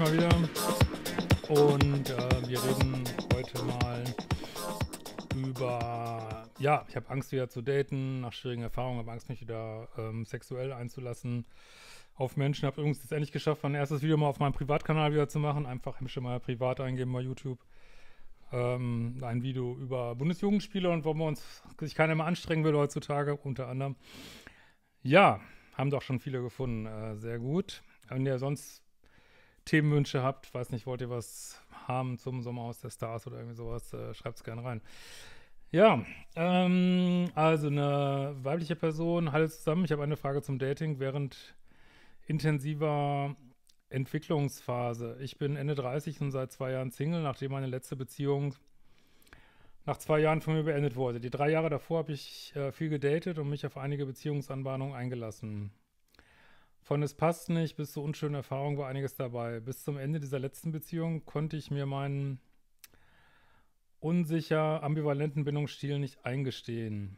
mal wieder. Und wir reden heute mal über, ja, ich habe Angst wieder zu daten, nach schwierigen Erfahrungen, habe Angst mich wieder sexuell einzulassen auf Menschen. Habe übrigens jetzt endlich geschafft, mein erstes Video mal auf meinem Privatkanal wieder zu machen. Einfach schon mal privat eingeben bei YouTube. Ein Video über Bundesjugendspiele und warum sich keiner mehr anstrengen will heutzutage, unter anderem. Ja, haben doch schon viele gefunden. Sehr gut. Wenn ihr sonst Themenwünsche habt, weiß nicht, wollt ihr was haben zum Sommerhaus der Stars oder irgendwie sowas, schreibt es gerne rein. Ja, also eine weibliche Person, hallo zusammen, ich habe eine Frage zum Dating während intensiver Entwicklungsphase. Ich bin Ende 30 und seit 2 Jahren Single, nachdem meine letzte Beziehung nach 2 Jahren von mir beendet wurde. Die 3 Jahre davor habe ich viel gedatet und mich auf einige Beziehungsanbahnungen eingelassen. Von es passt nicht bis zu unschönen Erfahrungen war einiges dabei. Bis zum Ende dieser letzten Beziehung konnte ich mir meinen unsicher ambivalenten Bindungsstil nicht eingestehen.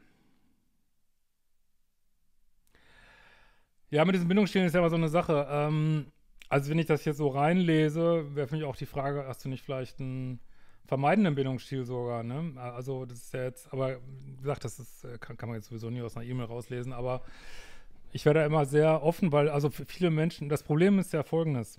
Ja, mit diesem Bindungsstil ist ja aber so eine Sache. Also wenn ich das jetzt so reinlese, wäre für mich auch die Frage, hast du nicht vielleicht einen vermeidenden Bindungsstil sogar, ne? Also das ist ja jetzt, aber wie gesagt, das ist, kann man jetzt sowieso nie aus einer E-Mail rauslesen, aber ich werde da immer sehr offen, weil also für viele Menschen, das Problem ist ja folgendes.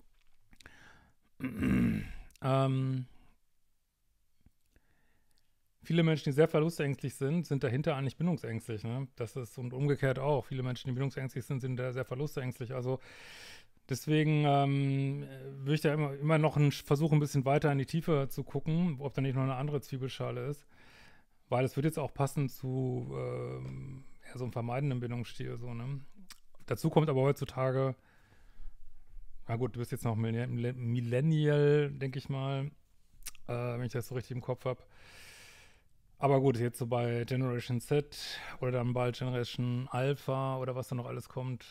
Viele Menschen, die sehr verlustängstlich sind dahinter eigentlich bindungsängstlich, ne? Das ist, und umgekehrt auch. Viele Menschen, die bindungsängstlich sind da sehr verlustängstlich. Also deswegen würde ich da immer noch versuchen, ein bisschen weiter in die Tiefe zu gucken, ob da nicht noch eine andere Zwiebelschale ist. Weil es wird jetzt auch passen zu eher so einem vermeidenden Bindungsstil, so, ne? Dazu kommt aber heutzutage, na gut, du bist jetzt noch Millennial, denke ich mal, wenn ich das so richtig im Kopf habe. Aber gut, jetzt so bei Generation Z oder dann bald Generation Alpha oder was da noch alles kommt,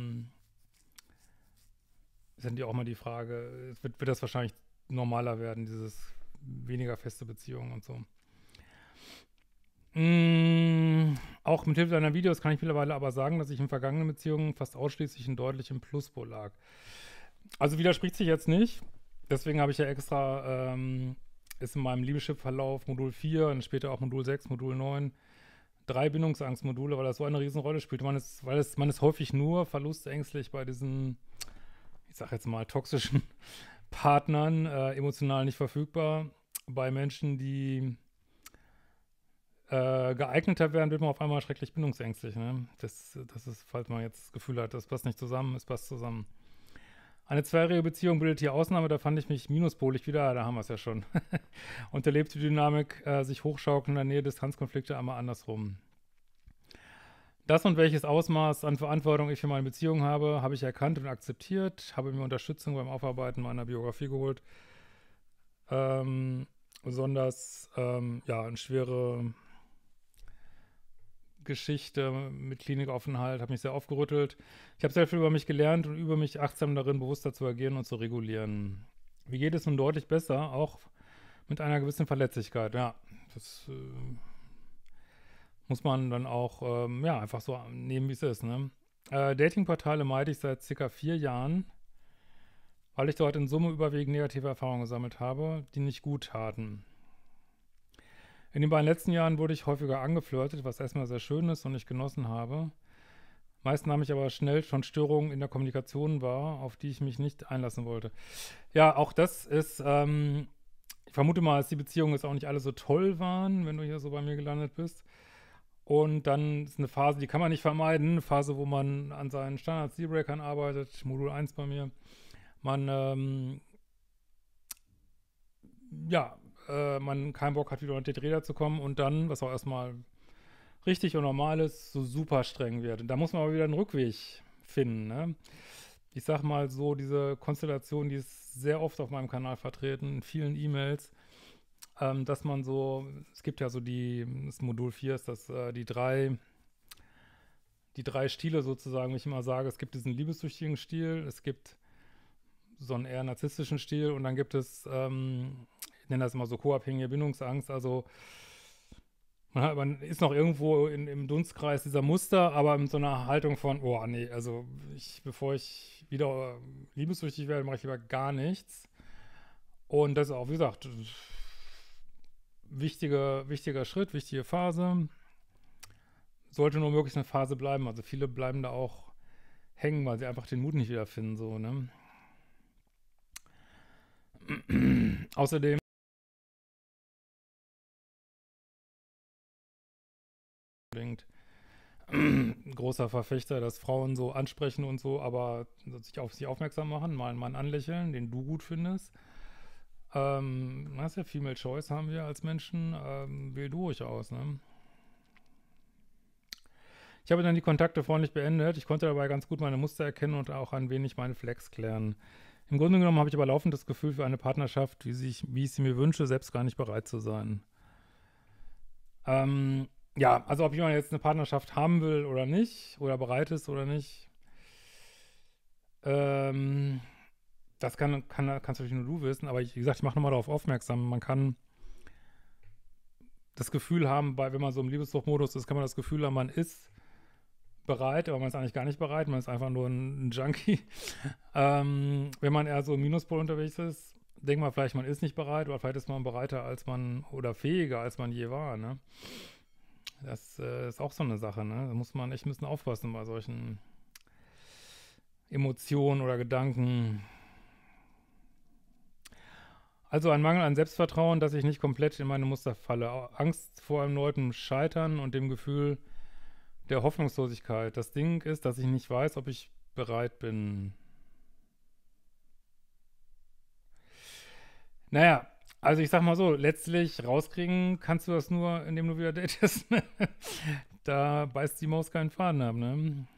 ist dann auch mal die Frage, wird das wahrscheinlich normaler werden, dieses weniger feste Beziehungen und so. Auch mit Hilfe deiner Videos kann ich mittlerweile aber sagen, dass ich in vergangenen Beziehungen fast ausschließlich in deutlichem Pluspol lag. Also widerspricht sich jetzt nicht. Deswegen habe ich ja extra, ist in meinem Liebeschip-Verlauf Modul 4 und später auch Modul 6, Modul 9, 3 Bindungsangstmodule, weil das so eine Riesenrolle spielt. Man ist häufig nur verlustängstlich bei diesen, ich sag jetzt mal, toxischen Partnern, emotional nicht verfügbar. Bei Menschen, die geeigneter werden, wird man auf einmal schrecklich bindungsängstlich. Ne? Das ist, falls man jetzt das Gefühl hat, das passt nicht zusammen, es passt zusammen. Eine zweijährige Beziehung bildet die Ausnahme, da fand ich mich minuspolig wieder, da haben wir es ja schon. Und erlebt die Dynamik sich hochschaukeln in der Nähe, Distanzkonflikte einmal andersrum. Das und welches Ausmaß an Verantwortung ich für meine Beziehung habe ich erkannt und akzeptiert, habe mir Unterstützung beim Aufarbeiten meiner Biografie geholt. Besonders, ja, eine schwere Geschichte mit Klinikaufenthalt, habe mich sehr aufgerüttelt. Ich habe sehr viel über mich gelernt und übe mich achtsam darin, bewusster zu agieren und zu regulieren. Wie geht es nun deutlich besser, auch mit einer gewissen Verletzlichkeit? Ja, das muss man dann auch, ja, einfach so nehmen, wie es ist, ne? Datingportale meide ich seit circa 4 Jahren, weil ich dort in Summe überwiegend negative Erfahrungen gesammelt habe, die nicht gut taten. In den beiden letzten Jahren wurde ich häufiger angeflirtet, was erstmal sehr schön ist und ich genossen habe. Meist nahm ich aber schnell schon Störungen in der Kommunikation wahr, auf die ich mich nicht einlassen wollte. Ja, auch das ist, ich vermute mal, dass die Beziehungen jetzt auch nicht alle so toll waren, wenn du hier so bei mir gelandet bist. Und dann ist eine Phase, die kann man nicht vermeiden, eine Phase, wo man an seinen Standard-Dealbreakern arbeitet, Modul 1 bei mir. Man, ja, man keinen Bock hat, wieder unter die Räder zu kommen und dann, was auch erstmal richtig und normal ist, so super streng wird. Und da muss man aber wieder einen Rückweg finden, ne? Ich sag mal so, diese Konstellation, die ist sehr oft auf meinem Kanal vertreten, in vielen E-Mails, dass man so, es gibt ja so das Modul 4 ist das, die drei Stile sozusagen, wie ich immer sage, es gibt diesen liebessüchtigen Stil, es gibt so einen eher narzisstischen Stil und dann gibt es, ich nenne das immer so co-abhängige Bindungsangst, also Man ist noch irgendwo im Dunstkreis dieser Muster, aber in so einer Haltung von, oh nee, also bevor ich wieder liebessüchtig werde, mache ich lieber gar nichts. Und das ist auch, wie gesagt, wichtiger Schritt, wichtige Phase. Sollte nur möglichst eine Phase bleiben. Also viele bleiben da auch hängen, weil sie einfach den Mut nicht wiederfinden, so, ne? Außerdem großer Verfechter, dass Frauen so ansprechen und so, aber sich auf sich aufmerksam machen, mal einen Mann anlächeln, den du gut findest. Das ist ja Female Choice haben wir als Menschen, wähl du ruhig aus, ne? Ich habe dann die Kontakte freundlich beendet. Ich konnte dabei ganz gut meine Muster erkennen und auch ein wenig meine Flex klären. Im Grunde genommen habe ich aber laufend das Gefühl für eine Partnerschaft, wie ich sie mir wünsche, selbst gar nicht bereit zu sein. Ja, also ob jemand jetzt eine Partnerschaft haben will oder nicht, oder bereit ist oder nicht, ähm, das kannst natürlich nur du wissen, aber wie gesagt, ich mache nochmal darauf aufmerksam. Man kann das Gefühl haben, wenn man so im Liebessuchtmodus ist, kann man das Gefühl haben, man ist bereit, aber man ist eigentlich gar nicht bereit, man ist einfach nur ein Junkie. Wenn man eher so im Minuspol unterwegs ist, denkt man vielleicht, man ist nicht bereit, oder vielleicht ist man bereiter als man oder fähiger als man je war, ne? Das ist auch so eine Sache, ne? Da muss man echt ein bisschen aufpassen bei solchen Emotionen oder Gedanken. Also ein Mangel an Selbstvertrauen, dass ich nicht komplett in meine Muster falle. Angst vor einem erneuten Scheitern und dem Gefühl der Hoffnungslosigkeit. Das Ding ist, dass ich nicht weiß, ob ich bereit bin. Naja, also ich sag mal so, letztlich rauskriegen kannst du das nur, indem du wieder datest. Da beißt die Maus keinen Faden ab, ne?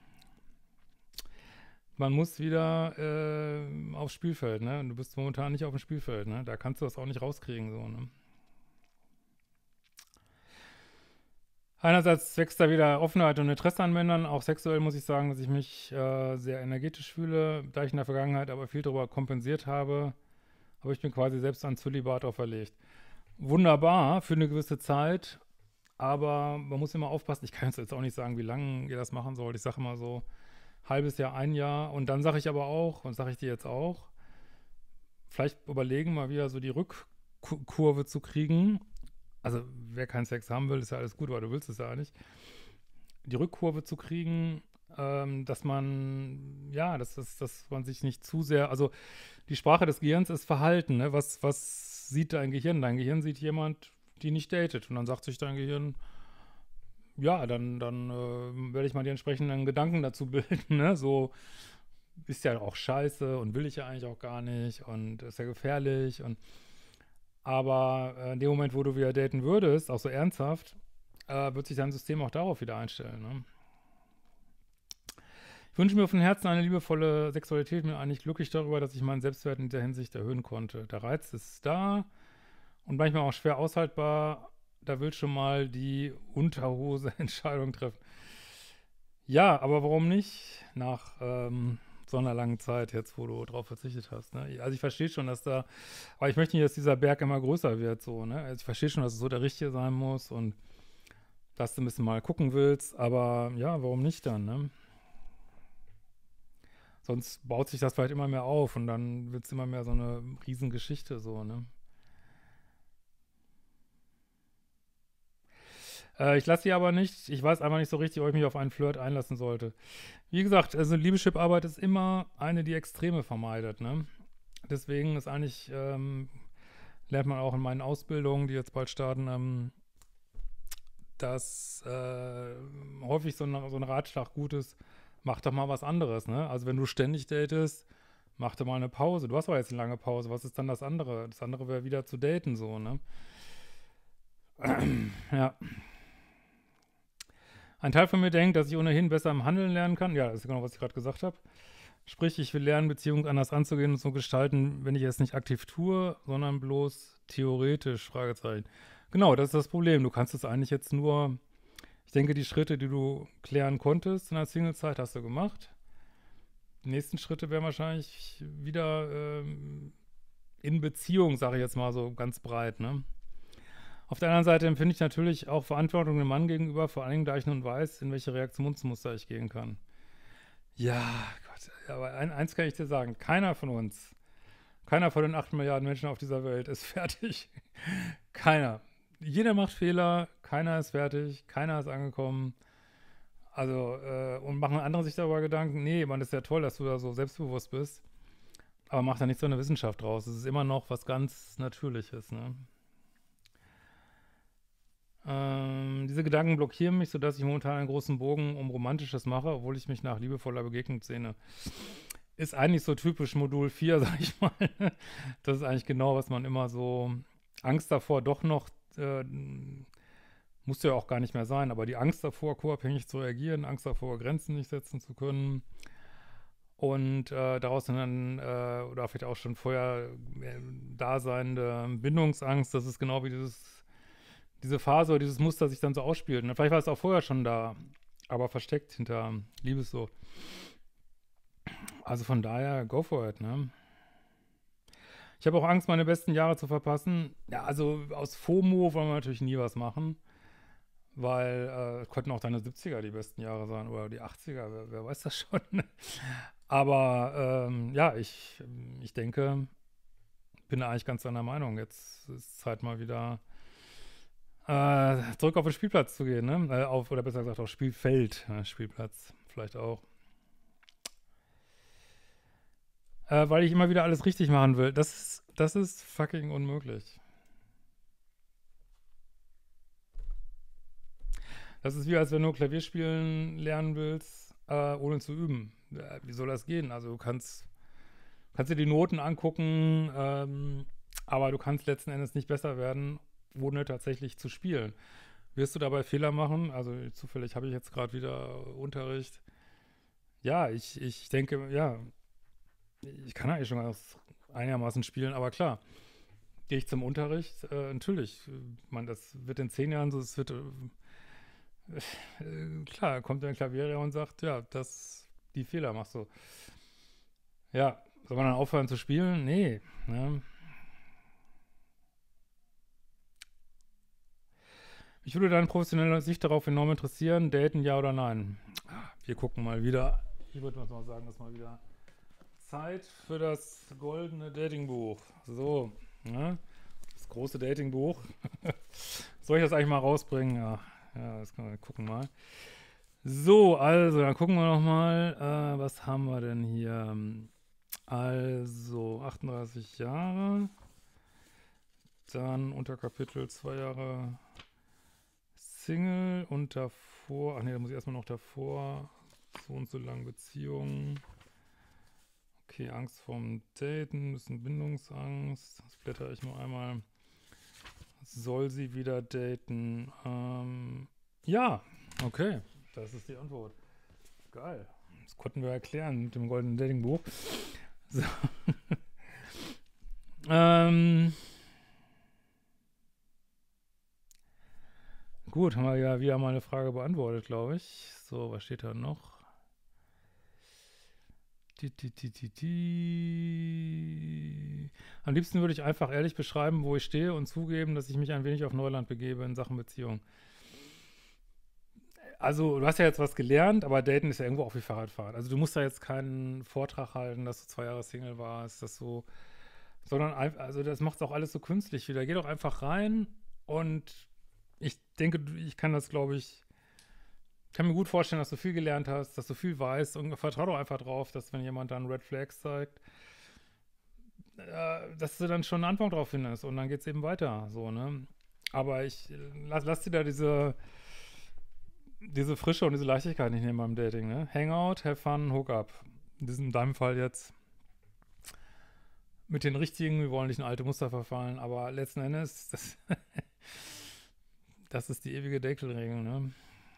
Man muss wieder aufs Spielfeld, ne? Und du bist momentan nicht auf dem Spielfeld, ne? Da kannst du das auch nicht rauskriegen, so, ne? Einerseits wächst da wieder Offenheit und Interesse an Männern. Auch sexuell muss ich sagen, dass ich mich sehr energetisch fühle, da ich in der Vergangenheit aber viel darüber kompensiert habe ich mir quasi selbst ein Zölibat auferlegt. Wunderbar für eine gewisse Zeit, aber man muss immer aufpassen. Ich kann jetzt auch nicht sagen, wie lange ihr das machen sollt. Ich sage immer so halbes Jahr, ein Jahr. Und dann sage ich aber auch, und sage ich dir jetzt auch, vielleicht überlegen, mal wieder so die Rückkurve zu kriegen. Also wer keinen Sex haben will, ist ja alles gut, aber du willst es ja nicht. Die Rückkurve zu kriegen, dass man, ja, dass man sich nicht zu sehr, also die Sprache des Gehirns ist Verhalten, ne? Was sieht dein Gehirn? Dein Gehirn sieht jemand, die nicht datet. Und dann sagt sich dein Gehirn, ja, dann werde ich mal die entsprechenden Gedanken dazu bilden, ne? So, ist ja auch scheiße und will ich ja eigentlich auch gar nicht und ist ja gefährlich aber in dem Moment, wo du wieder daten würdest, auch so ernsthaft, wird sich dein System auch darauf wieder einstellen, ne? Ich wünsche mir von Herzen eine liebevolle Sexualität und bin eigentlich glücklich darüber, dass ich meinen Selbstwert in der Hinsicht erhöhen konnte. Der Reiz ist da und manchmal auch schwer aushaltbar. Da will schon mal die Unterhose-Entscheidung treffen. Ja, aber warum nicht nach so einer langen Zeit jetzt, wo du drauf verzichtet hast, ne? Also ich verstehe schon, aber ich möchte nicht, dass dieser Berg immer größer wird, so, ne? Also ich verstehe schon, dass es so der Richtige sein muss und dass du ein bisschen mal gucken willst, aber ja, warum nicht dann, ne? Sonst baut sich das vielleicht immer mehr auf und dann wird es immer mehr so eine Riesengeschichte, so, ne? Ich lasse sie aber nicht. Ich weiß einfach nicht so richtig, ob ich mich auf einen Flirt einlassen sollte. Wie gesagt, also Liebeschip-Arbeit ist immer eine, die Extreme vermeidet, ne? Deswegen ist eigentlich, lernt man auch in meinen Ausbildungen, die jetzt bald starten, dass häufig so ein Ratschlag gut ist, mach doch mal was anderes, ne? Also wenn du ständig datest, mach doch mal eine Pause. Du hast aber jetzt eine lange Pause. Was ist dann das andere? Das andere wäre wieder zu daten, so, ne? Ja. Ein Teil von mir denkt, dass ich ohnehin besser im Handeln lernen kann. Ja, das ist genau, was ich gerade gesagt habe. Sprich, ich will lernen, Beziehungen anders anzugehen und zu gestalten, wenn ich es nicht aktiv tue, sondern bloß theoretisch, Fragezeichen. Genau, das ist das Problem. Du kannst es eigentlich jetzt nur, ich denke, die Schritte, die du klären konntest in der Singlezeit, hast du gemacht. Die nächsten Schritte wären wahrscheinlich wieder in Beziehung, sage ich jetzt mal so ganz breit, ne? Auf der anderen Seite empfinde ich natürlich auch Verantwortung dem Mann gegenüber, vor allen Dingen, da ich nun weiß, in welche Reaktionsmuster ich gehen kann. Ja, Gott, aber eins kann ich dir sagen, keiner von den 8 Milliarden Menschen auf dieser Welt ist fertig. Keiner. Jeder macht Fehler, keiner ist fertig, keiner ist angekommen. Also, und machen andere sich darüber Gedanken? Nee, man, ist ja toll, dass du da so selbstbewusst bist. Aber mach da nicht so eine Wissenschaft draus. Es ist immer noch was ganz Natürliches, ne? Diese Gedanken blockieren mich, sodass ich momentan einen großen Bogen um Romantisches mache, obwohl ich mich nach liebevoller Begegnung sehne. Ist eigentlich so typisch Modul 4, sag ich mal. Das ist eigentlich genau, was man immer so Angst davor doch noch, musste ja auch gar nicht mehr sein, aber die Angst davor, co-abhängig zu reagieren, Angst davor, Grenzen nicht setzen zu können und daraus dann, oder vielleicht auch schon vorher daseinende Bindungsangst, das ist genau wie diese Phase oder dieses Muster sich dann so ausspielt. Und vielleicht war es auch vorher schon da, aber versteckt hinter Liebessucht. Also von daher, go for it, ne? Ich habe auch Angst, meine besten Jahre zu verpassen. Ja, also aus FOMO wollen wir natürlich nie was machen, weil es könnten auch deine 70er die besten Jahre sein oder die 80er, wer weiß das schon. Aber ja, ich denke, bin da eigentlich ganz deiner Meinung. Jetzt ist Zeit mal wieder zurück auf den Spielplatz zu gehen, ne? Oder besser gesagt auf Spielfeld, Spielplatz vielleicht auch. Weil ich immer wieder alles richtig machen will. Das ist fucking unmöglich. Das ist wie, als wenn du Klavier spielen lernen willst, ohne zu üben. Wie soll das gehen? Also du kannst dir die Noten angucken, aber du kannst letzten Endes nicht besser werden, ohne tatsächlich zu spielen. Wirst du dabei Fehler machen? Also zufällig habe ich jetzt gerade wieder Unterricht. Ja, ich denke, ja, ich kann eigentlich schon ganz einigermaßen spielen, aber klar, gehe ich zum Unterricht, natürlich, man, das wird in 10 Jahren so, es wird, klar, kommt ein Klavierlehrer und sagt, ja, die Fehler machst du. Ja, soll man dann aufhören zu spielen? Nee, ne? Mich würde deine professionelle Sicht darauf enorm interessieren, daten, ja oder nein? Wir gucken mal wieder, ich würde mal sagen, das ist mal wieder Zeit für das goldene Datingbuch. So, ne? Das große Datingbuch. Soll ich das eigentlich mal rausbringen? Ja, das können wir gucken mal. So, also, dann gucken wir noch mal, was haben wir denn hier? Also, 38 Jahre. Dann Unterkapitel 2 Jahre Single und davor, ach nee, da muss ich erstmal noch davor, so und so lange Beziehungen. Okay, Angst vorm Daten, bisschen Bindungsangst. Das blätter ich nur einmal. Soll sie wieder daten? Ja, okay, das ist die Antwort. Geil. Das konnten wir erklären mit dem goldenen Datingbuch. So. Gut, haben wir ja wieder mal eine Frage beantwortet, glaube ich. So, was steht da noch? Am liebsten würde ich einfach ehrlich beschreiben, wo ich stehe und zugeben, dass ich mich ein wenig auf Neuland begebe in Sachen Beziehung. Also, du hast ja jetzt was gelernt, aber Daten ist ja irgendwo auch wie Fahrradfahren. Also, du musst da jetzt keinen Vortrag halten, dass du 2 Jahre Single warst, sondern also das macht es auch alles so künstlich wieder. Geh doch einfach rein und ich denke, ich kann das, glaube ich, kann mir gut vorstellen, dass du viel gelernt hast, dass du viel weißt und vertrau doch einfach drauf, dass wenn jemand dann Red Flags zeigt, dass du dann schon eine Antwort drauf findest und dann geht es eben weiter, so, ne? Aber lass dir da diese Frische und diese Leichtigkeit nicht nehmen beim Dating, ne? Hangout, have fun, hook up. In deinem Fall jetzt mit den richtigen, wir wollen nicht in alte Muster verfallen, aber letzten Endes, das ist die ewige Deckelregel, ne?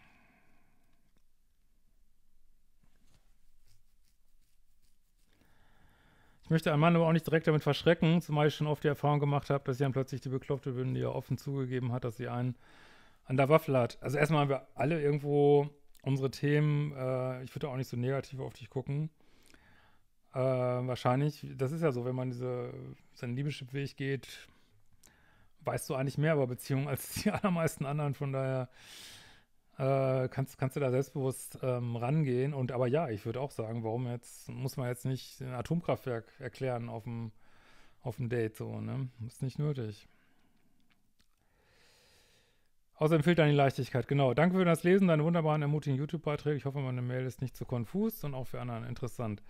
Ich möchte einen Mann aber auch nicht direkt damit verschrecken, zumal ich schon oft die Erfahrung gemacht habe, dass sie dann plötzlich die Bekloppte bin, die ja offen zugegeben hat, dass sie einen an der Waffel hat. Also erstmal haben wir alle irgendwo unsere Themen, ich würde auch nicht so negativ auf dich gucken. Wahrscheinlich, das ist ja so, wenn man seinen Liebeschip-Weg geht, weißt du eigentlich mehr über Beziehungen als die allermeisten anderen. Von daher kannst du da selbstbewusst rangehen. Und aber ja, ich würde auch sagen, warum jetzt, muss man jetzt nicht ein Atomkraftwerk erklären auf dem Date so, ne? Ist nicht nötig. Außerdem fehlt dann die Leichtigkeit. Genau. Danke für das Lesen, deine wunderbaren, ermutigen YouTube-Beiträge. Ich hoffe, meine Mail ist nicht zu konfus und auch für anderen interessant.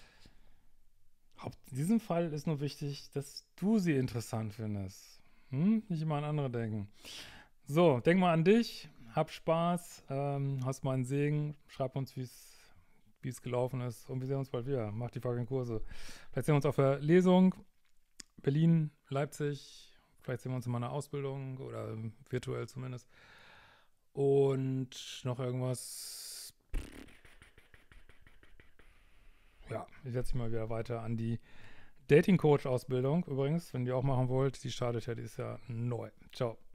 In diesem Fall ist nur wichtig, dass du sie interessant findest. Nicht immer an andere denken. So, denk mal an dich, hab Spaß, hast mal einen Segen, schreib uns, wie es gelaufen ist und wir sehen uns bald wieder. Mach die fucking Kurse. Vielleicht sehen wir uns auf der Lesung, Berlin, Leipzig, vielleicht sehen wir uns in meiner Ausbildung oder virtuell zumindest. Und noch irgendwas. Ja, ich setze mich mal wieder weiter an die Dating-Coach-Ausbildung übrigens, wenn ihr auch machen wollt. Die startet ja dieses Jahr neu. Ciao.